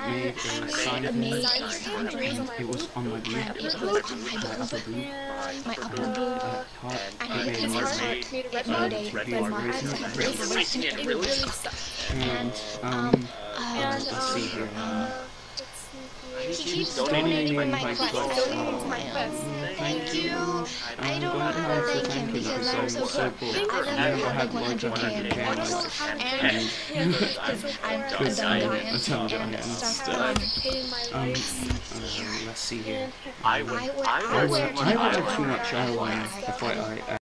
made a sign of him. It was on my boot. My upper boot. Heart. And It his made heart, it made a remark. It really sucked. And let's see here. He keeps donating my quest. Thank you. I don't know how to thank him because I'm so cool. I've never had like 100k in my life. And because I'm a dumb giant. Let's see here. I wear I wear too much eyeliner if I